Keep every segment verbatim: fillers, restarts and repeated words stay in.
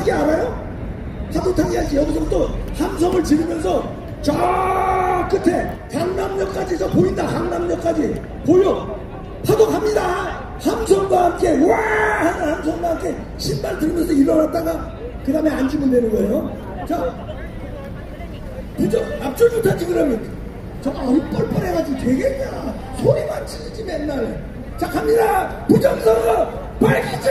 타기 알아요? 파도 타기 하지. 여기서부터 함성을 지르면서 저 끝에 강남역까지 저 보인다. 강남역까지 보여. 파도 갑니다. 함성과 함께 와 하는 함성과 함께 신발 들으면서 일어났다가 그 다음에 앉으면 되는 거예요. 자, 부정 앞줄 못하지 그러면 저 아우 뻘뻘해가지고 되겠냐. 소리만 지르지 맨날. 자 갑니다. 부정선거 발기제.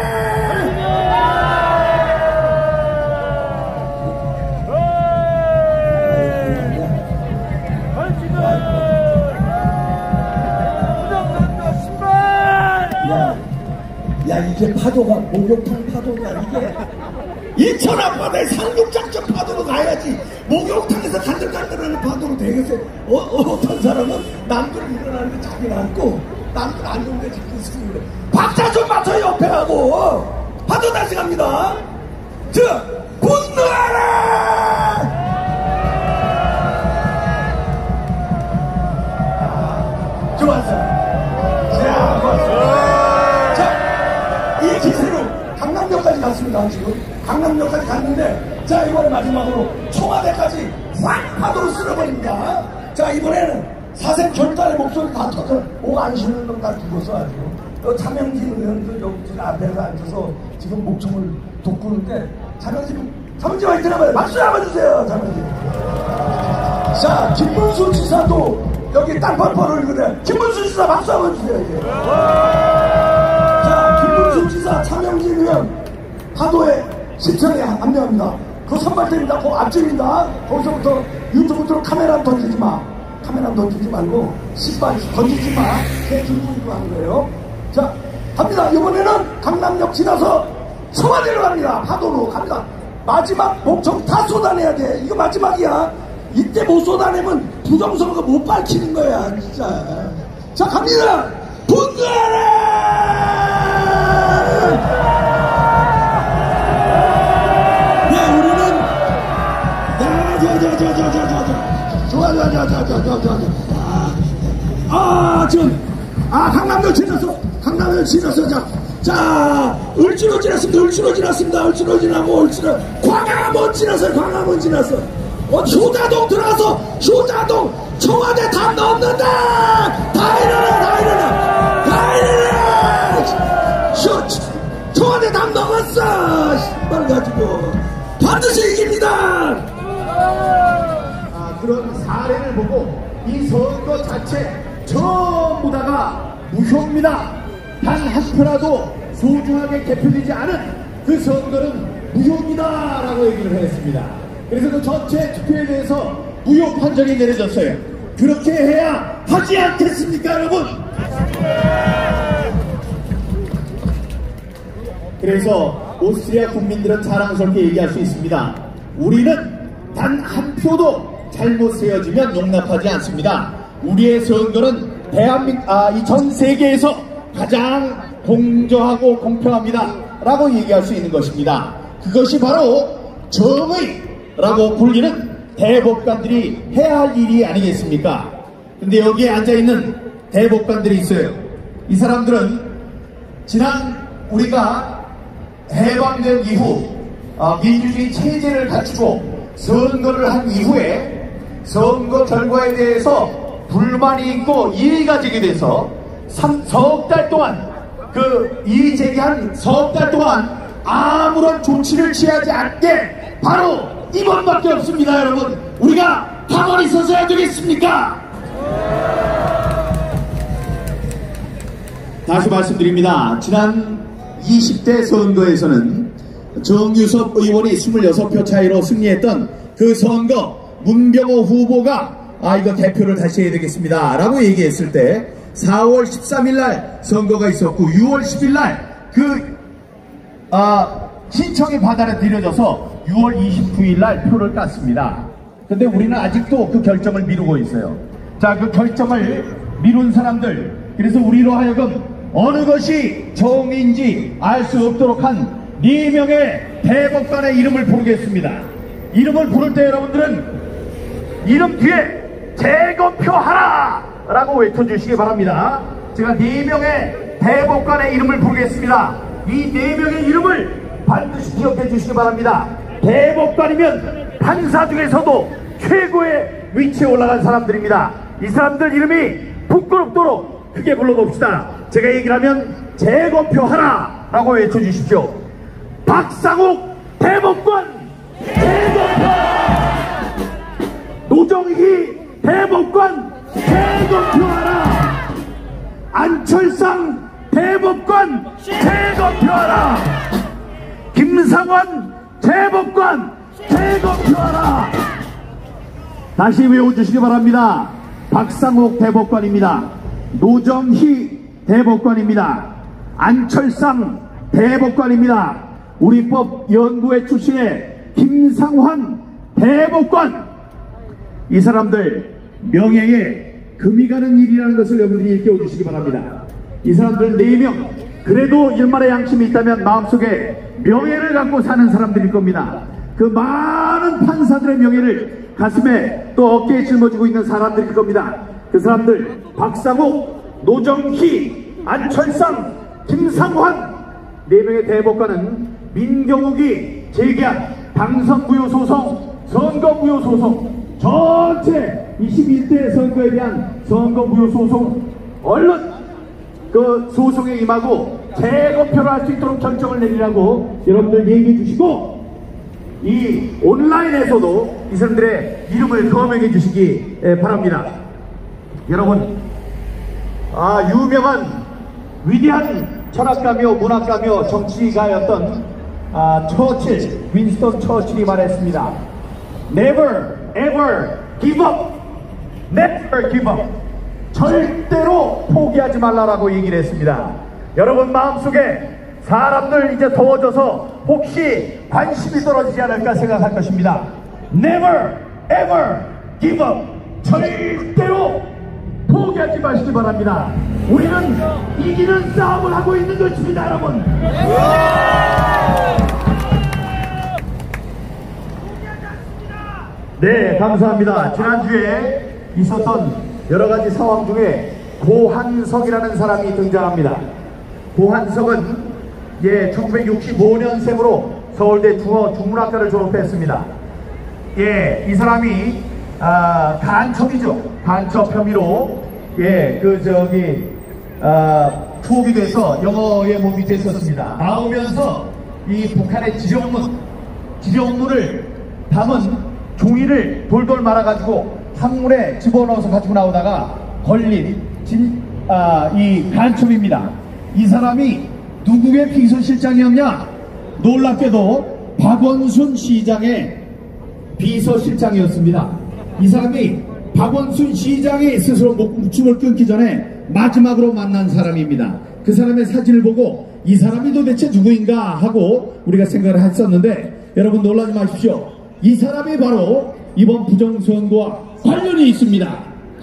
야 이게 파도가 목욕탕 파도냐 이게. 인천 앞바다에 상륙작전 파도로 가야지. 목욕탕에서 간들간들하는 파도로 되겠어요. 어, 어, 어떤 사람은 남들 일어나는데 자기는 앉고 남들 앉는데 자기는 쓰고 그래. 박자 좀 맞춰 옆에 하고. 파도 다시 갑니다. 자 분노하라. 좋았어. 자 좋았어. 이 기세로 강남역까지 갔습니다. 지금 강남역까지 갔는데 자 이번에 마지막으로 청와대까지 확 파도로 쓸어버립니다. 자 이번에는 사생 결단의 목소리 다 터져. 목 안 쉬는 놈 다 죽었어 아주. 어, 차명진 의원도 여기 앞에서 앉아서 지금 목청을 돋구는데 차명진 차명진 화이팅 한번 박수 한번 주세요. 차명진. 자 김문수 지사도 여기 땅펄펄 흘리거든. 김문수 지사 박수 한번 주세요. 이제. 김문수 지사, 차명진 의원 파도에 시청에 합류합니다. 그 선발대입니다. 그 앞집입니다. 거기서부터 유튜브로 카메라 던지지 마. 카메라 던지지 말고 신발 던지지 마. 개 들고 하는 거예요. 자 갑니다. 이번에는 강남역 지나서 청와대로 갑니다. 파도로 갑니다. 마지막 목청 다 쏟아내야 돼. 이거 마지막이야. 이때 못 쏟아내면 부정선거 못 밝히는 거야 진짜. 자 갑니다. 분노하라. 네, 우리는 야, 저, 저, 저, 저, 저, 저, 저, 좋아, 좋아, 저, 저, 저, 저, 저, 저, 아, 지금, 아, 강남역 지났어, 강남역 지났어, 자, 자, 을지로 지났습니다, 을지로 지났습니다, 을지로 지나고, 을지로, 광화문 지났어요, 광화문 지났어. 어, 효자동 들어가서, 효자동, 청와대 다 넘는다! 다 일어나, 다 일어나! 다 일어나! 쇼, 청와대 담 넘었어! 신발 가지고 반드시 이깁니다! 아, 그런 사례를 보고 이 선거 자체 전부 다가 무효입니다. 단 한 표라도 소중하게 개표되지 않은 그 선거는 무효입니다 라고 얘기를 했습니다. 그래서 그 전체 투표에 대해서 무효 판정이 내려졌어요. 그렇게 해야 하지 않겠습니까 여러분? 그래서 오스트리아 국민들은 자랑스럽게 얘기할 수 있습니다. 우리는 단 한 표도 잘못 세워지면 용납하지 않습니다. 우리의 선거는 대한민국, 아, 이 전 세계에서 가장 공정하고 공평합니다 라고 얘기할 수 있는 것입니다. 그것이 바로 정의라고 불리는 대법관들이 해야 할 일이 아니겠습니까? 근데 여기에 앉아있는 대법관들이 있어요. 이 사람들은 지난 우리가 해방된 이후 어, 민주주의 체제를 갖추고 선거를 한 이후에 선거 결과에 대해서 불만이 있고 이의가 제기돼서 석 달 동안 그 이의 제기한 석 달 동안 아무런 조치를 취하지 않게 바로 이번밖에 없습니다. 여러분 우리가 가만히 있어서야 되겠습니까? 다시 말씀드립니다. 지난 이십 대 선거에서는 정유섭 의원이 이십육 표 차이로 승리했던 그 선거 문병호 후보가 아 이거 대표를 다시 해야 되겠습니다 라고 얘기했을 때 사월 십삼일 날 선거가 있었고 유월 십일 날 그 아, 신청이 받아들여져서 유월 이십구일 날 표를 깠습니다. 근데 우리는 아직도 그 결정을 미루고 있어요. 자, 그 결정을 미룬 사람들, 그래서 우리로 하여금 어느 것이 정의인지 알 수 없도록 한 네 명의 대법관의 이름을 부르겠습니다. 이름을 부를 때 여러분들은 이름 뒤에 재검표하라! 라고 외쳐주시기 바랍니다. 제가 네 명의 대법관의 이름을 부르겠습니다. 이 네 명의 이름을 반드시 기억해 주시기 바랍니다. 대법관이면 판사 중에서도 최고의 위치에 올라간 사람들입니다. 이 사람들 이름이 부끄럽도록 크게 불러봅시다. 제가 얘기를 하면 재검표하라 라고 외쳐주십시오. 박상욱 대법관 재검표하라. 노정희 대법관 재검표하라. 안철상 대법관 재검표하라. 김상환 대법관 재검표하라. 다시 외워주시기 바랍니다. 박상욱 대법관입니다. 노정희 대법관입니다. 안철상 대법관입니다. 우리법 연구회 출신의 김상환 대법관. 이 사람들 명예에 금이 가는 일이라는 것을 여러분들이 일깨워 주시기 바랍니다. 이 사람들 네 명 그래도 일말의 양심이 있다면 마음속에 명예를 갖고 사는 사람들일 겁니다. 그 많은 판사들의 명예를 가슴에 또 어깨에 짊어지고 있는 사람들일 겁니다. 그 사람들 박상욱, 노정희, 안철상, 김상환 네 명의 대법관은 민경욱이 제기한 당선무효 소송, 선거무효 소송 전체 이십일 대 선거에 대한 선거무효 소송 얼른 그 소송에 임하고 재검표를 할 수 있도록 결정을 내리라고 여러분들 얘기해 주시고, 이 온라인에서도 이 사람들의 이름을 거명해 주시기 바랍니다. 여러분, 아, 유명한 위대한 철학가며 문학가며 정치가였던 아, 처칠, 윈스턴 처칠이 말했습니다. Never ever give up. Never give up. 절대로 포기하지 말라라고 얘기를 했습니다. 여러분 마음속에 사람들 이제 더워져서 혹시 관심이 떨어지지 않을까 생각할 것입니다. Never ever give up. 절대로 포기하지 마시기 바랍니다. 우리는 이기는 싸움을 하고 있는 것입니다, 여러분. 네, 감사합니다. 지난주에 있었던 여러가지 상황 중에 고한석이라는 사람이 등장합니다. 고한석은 예, 천구백육십오 년생으로 서울대 중어 중문학과를 졸업했습니다. 예, 이 사람이 아, 간첩이죠. 간첩 혐의로 예, 그 저기 아, 투옥이 돼서 영어에 몸이 됐었습니다. 나오면서 이 북한의 지령문, 지령문을 담은 종이를 돌돌 말아가지고 항문에 집어넣어서 가지고 나오다가 걸린 진, 아, 이 간첩입니다. 이 사람이 누구의 비서실장이었냐? 놀랍게도 박원순 시장의 비서실장이었습니다. 이 사람이 박원순 시장이 스스로 목숨을 끊기 전에 마지막으로 만난 사람입니다. 그 사람의 사진을 보고 이 사람이 도대체 누구인가 하고 우리가 생각을 했었는데, 여러분 놀라지 마십시오. 이 사람이 바로 이번 부정선거와 관련이 있습니다.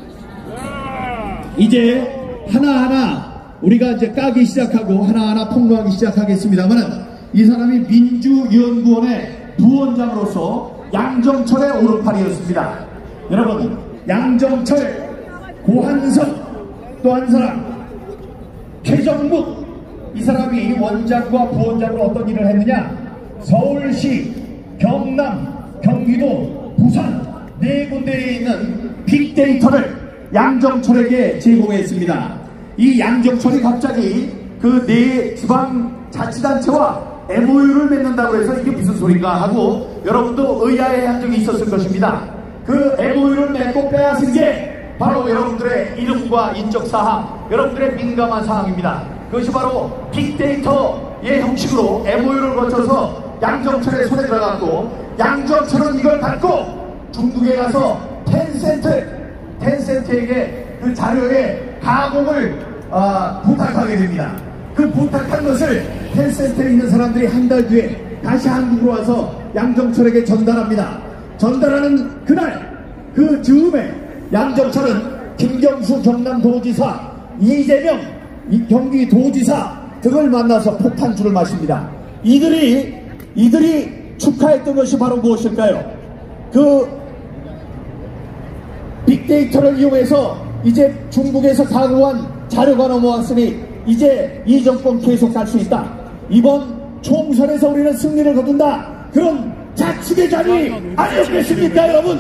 이제 하나하나 우리가 이제 까기 시작하고 하나하나 폭로하기 시작하겠습니다만은, 이 사람이 민주연구원의 부원장으로서 양정철의 오른팔이었습니다. 여러분, 양정철, 고한석, 또 한 사람 최정묵, 이 사람이 원장과 부원장으로 어떤 일을 했느냐? 서울시, 경남, 경기도, 부산 네 군데에 있는 빅데이터를 양정철에게 제공했습니다. 이 양정철이 갑자기 그 네 지방자치단체와 엠오유를 맺는다고 해서 이게 무슨 소린가 하고 여러분도 의아해한 적이 있었을 것입니다. 그 엠오유를 맺고 빼앗은 게 바로 여러분들의 이름과 인적사항, 여러분들의 민감한 사항입니다. 그것이 바로 빅데이터의 형식으로 엠오유를 거쳐서 양정철의 손에 들어갔고, 양정철은 이걸 갖고 중국에 가서 텐센트, 텐센트에게 그 자료의 가공을 어, 부탁하게 됩니다. 그 부탁한 것을 텐센트에 있는 사람들이 한 달 뒤에 다시 한국으로 와서 양정철에게 전달합니다. 전달하는 그날 그 즈음에 양정철은 김경수 경남도지사, 이재명 경기도지사 등을 만나서 폭탄주를 마십니다. 이들이 이들이 축하했던 것이 바로 무엇일까요? 그 빅데이터를 이용해서 이제 중국에서 가공한 자료가 넘어왔으니 이제 이 정권 계속 갈 수 있다. 이번 총선에서 우리는 승리를 거둔다. 그런 자축의 자리 아니었겠습니까, 여러분?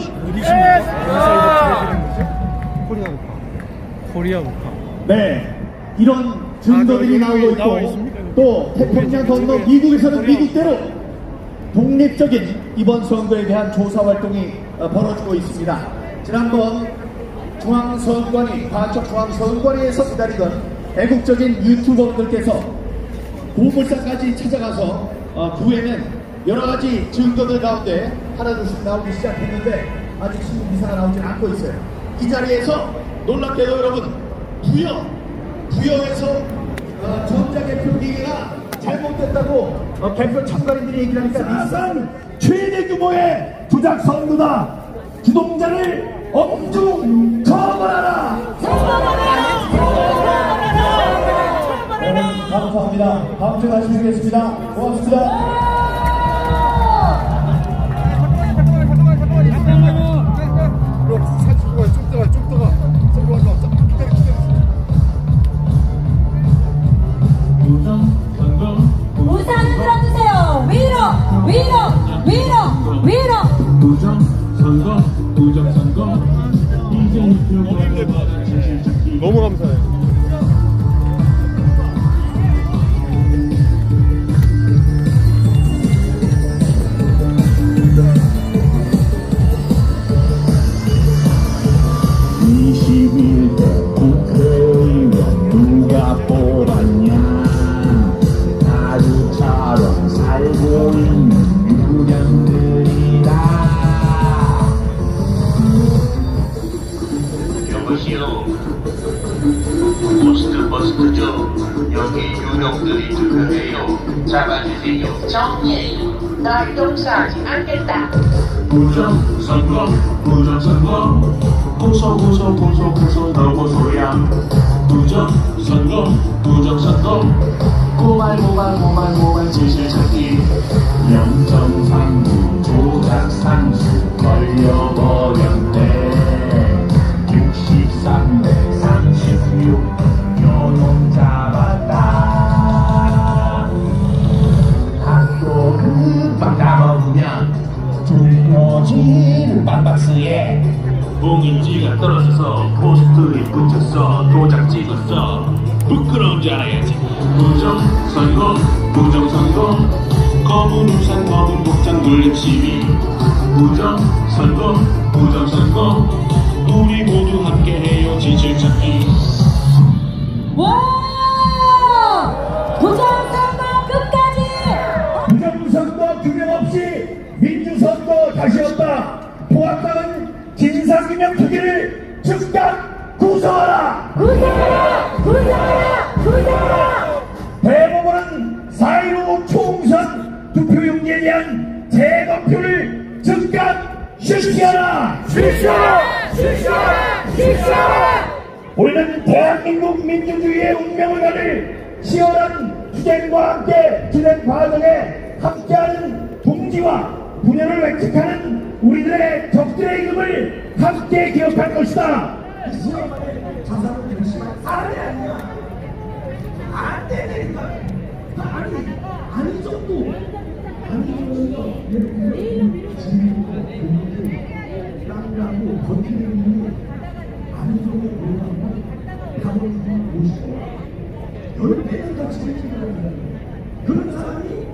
코리아 우파. 코리아 우파. 네, 이런 증거들이 아, 나오고 나와 있고 있습니까? 또 태평양 건너 미국에서는 미국대로 독립적인 이번 선거에 대한 조사 활동이 어, 벌어지고 있습니다. 지난번 중앙선관위, 과학적 중앙선관위에서 기다리던 애국적인 유튜버들께서 고물상까지 찾아가서 어, 그 후에는 여러가지 증거들 가운데 하나둘씩 나오기 시작했는데 아직 신문 기사가 나오지 않고 있어요. 이 자리에서 놀랍게도 여러분 부여, 부여에서 어, 전자개표 기계가 잘못됐다고 어, 개표 참가인들이 얘기를 하니까 닛산 최대 규모의 조작 선거다. 주동자를 엄중 처벌하라. 여러분 감사합니다. 다음 주에 다시 뵙겠습니다. 고맙습니다. 우산을 들어주세요. 위로, 위로, 위로, 위로. 부정 선거, 부정 선거. 이제 너무 감사해요. 이십일 대 국회의원 누가 뽑았냐. 가루처럼 살고 있는 유령들이다. 여보시오. 버스트 버스트죠. 여기 유령들이 투표해요. 잡아주세요. 정리해요. 널 용서하지 않겠다. 부정 선거, 부정 선거. 고소 고소 고소 고소 너 고소야. 부정 선거, 부정 선거. 고발 고발 고발 고발 진실 찾기. 영정상부 조작 상수 걸려버렸대. 육십삼 대 삼십육 요놈 잡았다. 학교 금방 다 먹으면 중요지를 빵박스에 봉인지가 떨어져서 포스트잇 붙였어. 도장 찍었어. 부끄러운 줄 알아야지. 부정 선거, 부정 선거. 검은 우산, 검은 복장, 놀림 시위. 부정 선거, 부정 선거. 우리 모두 함께해요. 진실 찾기. 와! 부정선거 끝까지! 부정선거 규명 없이 민주선거 다시 없다. 보았다는 진상규명 투기를 즉각 구성하라. 구성하라! 구성하라! 구성하라! 대법원은 사 일오 총선 투표용지에 대한 재검표를 즉각 실시하라. 실시하라! 실시하라! 실시하라! 우리는 대한민국 민주주의의 운명을 가릴 치열한 투쟁과 함께 진행 과정에 함께하는 동지와 분열을 획득하는 우리들의 적들의 이름을 함께 기억할 것이다. 자살을 결심할 사람이 아니야. 안 되니까. 아니, 아니 정도. 아니 정도. 땅나고 버티는 힘이 아니 정도 올라가면 가보는 오시고 열 배는 더 지내는 거야. 그런 사람이